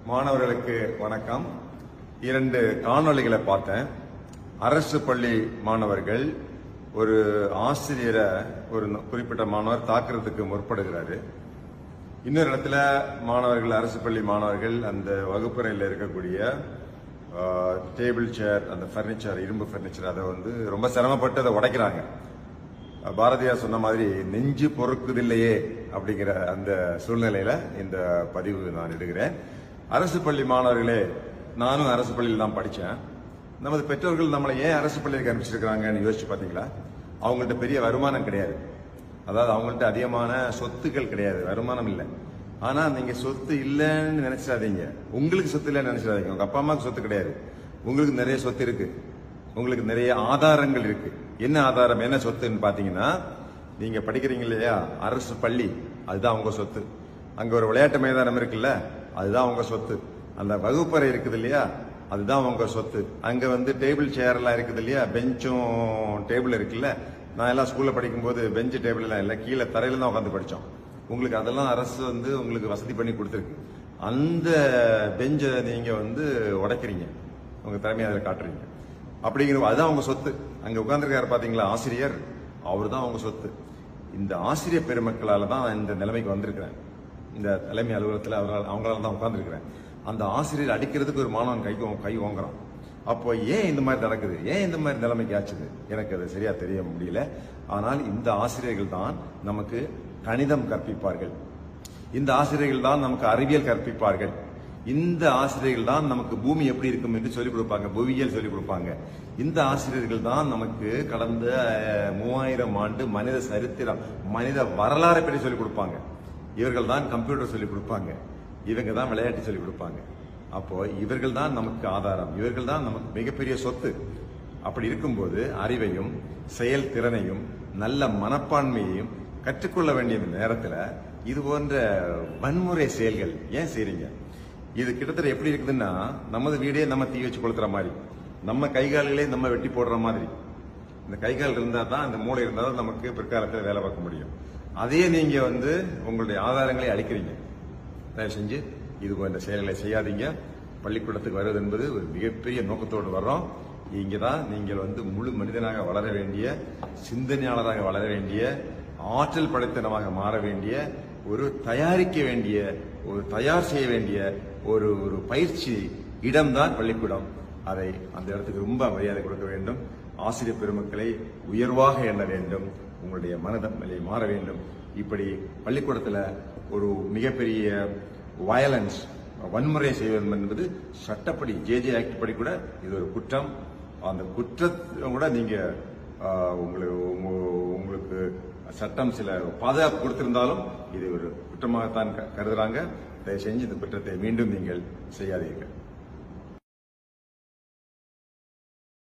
மாணவர்களுக்கு வணக்கம். 2 காணொளிகளை பார்த்தேன். அரசு பள்ளி மாணவர்கள் ஒரு ஆசிரியரை ஒரு குறிப்பிட்ட மாணவர் தாக்குறதுக்கு முற்படுகிறாரு. இன்னொரு இடத்துல மாணவர்கள், அரசு பள்ளி மாணவர்கள் அந்த வகுப்பறையில் இருக்கக்கூடிய டேபிள் சேர், அந்த பர்னிச்சர், இரும்பு பர்னிச்சர், அதை ரொம்ப சிரமப்பட்டு அதை உடைக்கிறாங்க. பாரதியார் சொன்ன மாதிரி நெஞ்சு பொறுக்குதில்லையே அப்படிங்கிற அந்த சூழ்நிலையில இந்த பதிவு நான் எடுக்கிறேன். அரசு பள்ளி மாணவர்களே, நானும் அரசு பள்ளியில் தான் படித்தேன். நமது பெற்றோர்கள் நம்மளை ஏன் அரசு பள்ளிக்கு அனுப்பிச்சிருக்கிறாங்கன்னு யோசிச்சு பார்த்தீங்களா? அவங்கள்ட்ட பெரிய வருமானம் கிடையாது, அதாவது அவங்கள்ட்ட அதிகமான சொத்துக்கள் கிடையாது, வருமானம் இல்லை. ஆனா நீங்க சொத்து இல்லைன்னு நினைச்சிடாதீங்க, உங்களுக்கு சொத்து இல்லைன்னு நினைச்சிடாதீங்க. உங்க அப்பா அம்மாவுக்கு சொத்து கிடையாது, உங்களுக்கு நிறைய சொத்து இருக்கு, உங்களுக்கு நிறைய ஆதாரங்கள் இருக்கு. என்ன ஆதாரம், என்ன சொத்துன்னு பாத்தீங்கன்னா, நீங்க படிக்கிறீங்க இல்லையா அரசு பள்ளி, அதுதான் உங்க சொத்து. அங்க ஒரு விளையாட்டு மைதானம் இருக்குல்ல, அதுதான் உங்க சொத்து. அந்த வகுப்பறை இருக்குது இல்லையா, அதுதான் உங்க சொத்து. அங்க டேபிள் சேர் எல்லாம் இருக்குது இல்லையா, பெஞ்சும் டேபிள் இருக்குல்ல. நான் எல்லாம் ஸ்கூல்ல படிக்கும் போது பெஞ்சு டேபிள் எல்லாம் இல்ல, கீழே தரையில தான் உட்காந்து படிச்சோம். உங்களுக்கு அதெல்லாம் அரசு உங்களுக்கு வசதி பண்ணி கொடுத்துருக்கு. அந்த பெஞ்சை நீங்க உடைக்கிறீங்க, உங்க திறமையை அதில் காட்டுறீங்க. அப்படிங்கிற அதுதான் உங்க சொத்து. அங்க உட்கார்ந்துருக்காரு பாத்தீங்களா ஆசிரியர், அவர் தான் உங்க சொத்து. இந்த ஆசிரியர் பெருமக்களால தான் இந்த நிலைமைக்கு வந்திருக்கிறேன். இந்த தலைமை அலுவலகத்தில் அவங்களால தான் உட்கார்ந்துருக்கிறேன். அந்த ஆசிரியர் அடிக்கிறதுக்கு ஒரு மாணவன் கை ஓங்குறான். அப்போ ஏன் இந்த மாதிரி நடக்குது, ஏன் இந்த மாதிரி நிலைமைக்கு ஆச்சுது, எனக்கு அது சரியா தெரிய முடியல. ஆனால் இந்த ஆசிரியர்கள் தான் நமக்கு கணிதம் கற்பிப்பார்கள், இந்த ஆசிரியர்கள் தான் நமக்கு அறிவியல் கற்பிப்பார்கள், இந்த ஆசிரியர்கள் தான் நமக்கு பூமி எப்படி இருக்கும் என்று சொல்லிக் கொடுப்பாங்க, புவியியல் சொல்லிக் கொடுப்பாங்க. இந்த ஆசிரியர்கள் தான் நமக்கு கடந்த 3000 ஆண்டு மனித சரித்திரம், மனித வரலாறை பற்றி சொல்லிக் கொடுப்பாங்க. இவர்கள் தான் கம்ப்யூட்டர் சொல்லிக் கொடுப்பாங்க, இவங்க தான் விளையாட்டு சொல்லிக் கொடுப்பாங்க. அப்போ இவர்கள் தான் நமக்கு ஆதாரம், இவர்கள் தான் நமக்கு மிகப்பெரிய சொத்து. அப்படி இருக்கும்போது அறிவையும் செயல் திறனையும் நல்ல மனப்பான்மையையும் கற்றுக்கொள்ள வேண்டிய நேரத்தில் இது போன்ற வன்முறை செயல்கள் ஏன் செய்றீங்க? இது கிட்டத்தட்ட எப்படி இருக்குதுன்னா, நமது வீடே நம்ம தீ வச்சு கொளுத்துற மாதிரி, நம்ம கைகால்களே நம்ம வெட்டி போடுற மாதிரி. இந்த கைகால் இருந்தா தான், இந்த மூளை இருந்தா தான் நமக்கு பிற்காலத்தில் வேலை பார்க்க முடியும். அதே நீங்க உங்களுடைய ஆதாரங்களை அளிக்கிறீங்க. தயவு செஞ்சு இது போன்ற செயல்களை செய்யாதீங்க. பள்ளிக்கூடத்துக்கு வருவது என்பது ஒரு மிகப்பெரிய நோக்கத்தோடு வர்றோம். இங்கதான் நீங்கள் முழு மனிதனாக வளர வேண்டிய, சிந்தனையாளராக வளர வேண்டிய, ஆற்றல் படைத்தனமாக மாற வேண்டிய, ஒரு தயாரிக்க வேண்டிய, ஒரு தயார் செய்ய வேண்டிய ஒரு பயிற்சி இடம்தான் பள்ளிக்கூடம். அதை அந்த இடத்துக்கு ரொம்ப மரியாதை கொடுக்க வேண்டும். ஆசிரியர் பெருமக்களை உயர்வாக எண்ண வேண்டும், உங்களுடைய மனதன்மை மாற வேண்டும். இப்படி பள்ளிக்கூடத்தில் ஒரு மிகப்பெரிய வயலன்ஸ், வன்முறை செய்வது என்பது சட்டப்படி ஜேஜே ஆக்ட் படி கூட இது ஒரு குற்றம். அந்த குற்றத்தை கூட நீங்க உங்களுக்கு சட்டம் சில பாதுகாப்பு கொடுத்திருந்தாலும் இது ஒரு குற்றமாகத்தான் கருதுறாங்க. தயவு செஞ்சு இந்த குற்றத்தை மீண்டும் நீங்கள் செய்யாதீர்கள்.